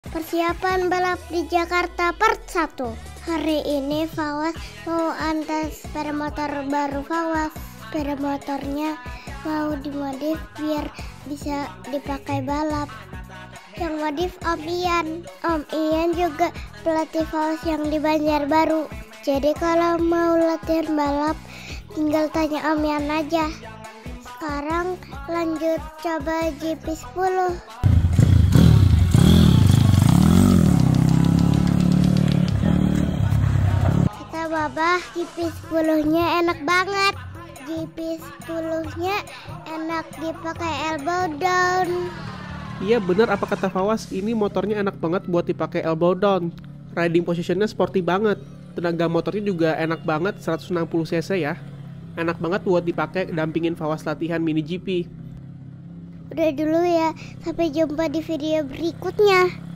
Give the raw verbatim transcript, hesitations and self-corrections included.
Persiapan balap di Jakarta part satu. Hari ini Fawaz mau antar sepeda motor baru Fawaz. Sepeda motornya mau dimodif biar bisa dipakai balap. Yang modif Om Ian. Om Ian juga pelatih Fawaz yang di Banjarbaru. Jadi kalau mau latihan balap tinggal tanya Om Ian aja. Sekarang lanjut coba G P sepuluh. Kata Babah, G P sepuluh-nya enak banget. G P sepuluh-nya enak dipakai elbow down. Iya bener apa kata Fawaz, ini motornya enak banget buat dipakai elbow down. Riding positionnya sporty banget. Tenaga motornya juga enak banget, seratus enam puluh cc ya. Enak banget buat dipakai dampingin Fawaz latihan mini G P. Udah dulu ya, sampai jumpa di video berikutnya.